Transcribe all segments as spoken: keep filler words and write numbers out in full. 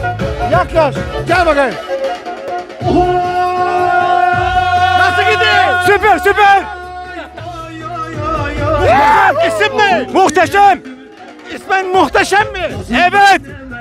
Yaklaş. Gel bakayım. Nasıl gidiyor? Süper süper. İsim ne? Muhteşem. İsmin muhteşem mi? Evet.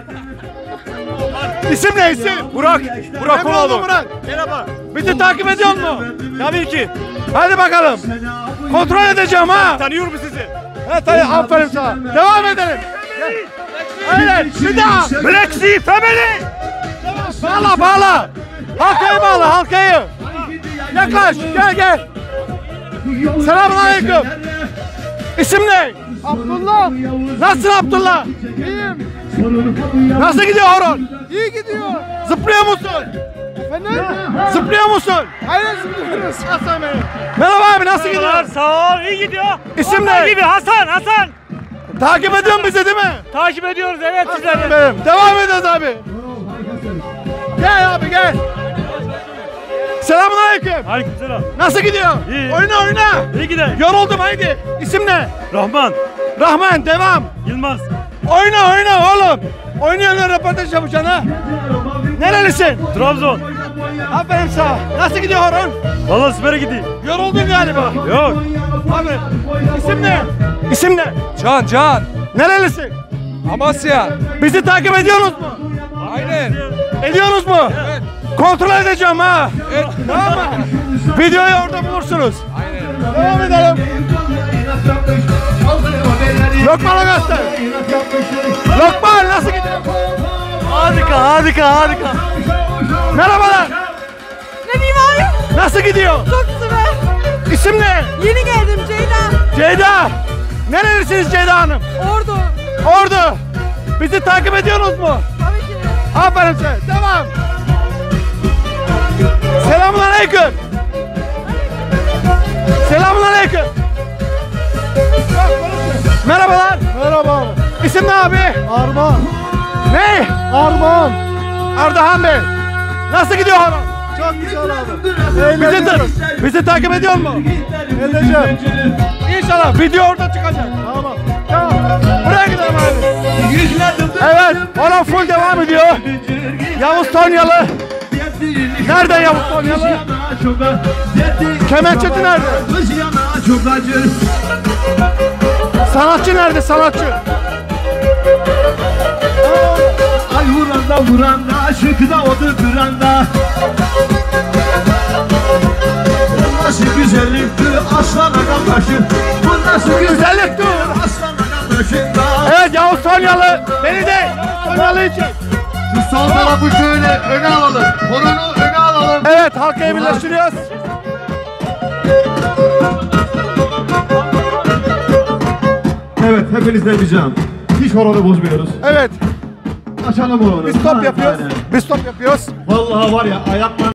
İsim ne isim? Burak. Burak Memnun oldum Koloğlu. Burak. Merhaba. Bizi takip ediyor musun? Tabii ki. Hadi bakalım. Kontrol edeceğim ha. Tanıyorum sizi. Evet hadi aferin sana. Devam edelim. Gel. Aynen bir daha. Black Sea Family. Bağla bağla. Halkayı bağla halkayı. Yaklaş gel gel. Selamünaleyküm. İsim ne? Abdullah. Nasılsın Abdullah? İyiyim. Nasıl gidiyor horon? İyi gidiyor. Zıplıyor musun? Efendim? Zıplıyor musun? Hayır zıplıyoruz. Hasan Bey. Merhaba abi nasıl gidiyor? Sağ ol. İyi gidiyor. İsim Onlar ne? gibi Hasan Hasan. Takip ediyorsun bizi değil mi? Takip ediyoruz evet sizleri. Benim. Devam ediyoruz abi. Gel abi gel. Selamünaleyküm. Aleykümselam. Nasıl gidiyor? İyi. Oyna oyna. İyi gider. Yoruldum haydi. İsim ne? Rahman. Rahman devam. Yılmaz. Oyna oyna oğlum. Oynayanlar röportaj yapacaksın ha. Nerelisin? Trabzon. Aferin sana. Nasıl gidiyor horon? Vallahi süper gidiyor. Yoruldun galiba. Yok. Abi isim ne? İsim ne? Can Can Nerelisin? Amasya. Bizi takip ediyorsunuz mu? Aynen. Ediyorsunuz mu? Evet. Kontrol edeceğim ha. Evet. Tamam mı? Videoyu orada bulursunuz. Aynen. Devam edelim. Lokman'a göster. Lokman nasıl gidiyor? Harika harika harika. Merhabalar. Ne diyeyim abi? Nasıl gidiyor? Çok süper. İsim ne? Yeni geldim Ceyda. Ceyda. Nerelisiniz Ceyda Hanım? Ordu. Ordu. Bizi takip ediyorsunuz mu? Tabii ki. Aferin size. Devam. Selamünaleyküm. Selamünaleyküm. Merhabalar. Merhaba. İsim ne abi? Armağan. Ne? Armağan. Ardahan Bey. Nasıl gidiyor hanım? Çok güzel abi. Bizi, ta bizi takip ediyor mu? Edeceğim. İnşallah video orada çıkacak. Tamam. Tamam. Buraya gidelim abi. Evet. Ona full devam ediyor. Yavuz Tonyalı. Nerede Yavuz Tonyalı? Kemençeci nerede? Sanatçı nerede sanatçı? Ay vuranda vuranda aşıkda odur kıranda. Bu nasıl güzelliktir aslan adam başı. Bu nasıl Güzelliktir. aslan adam başında. Evet Yavuz Tonyalı. Beni de Tonyalı için. Şu sol tarafı şöyle öne alalım. Horonu öne alalım. Evet halkayı birleştiriyoruz. Evet hepinizden ricam. Hiç horonu bozmuyoruz. Evet. Açalım horonu. Biz stop Ha, yapıyoruz. aynen. Biz stop yapıyoruz. Vallahi var ya ayaklar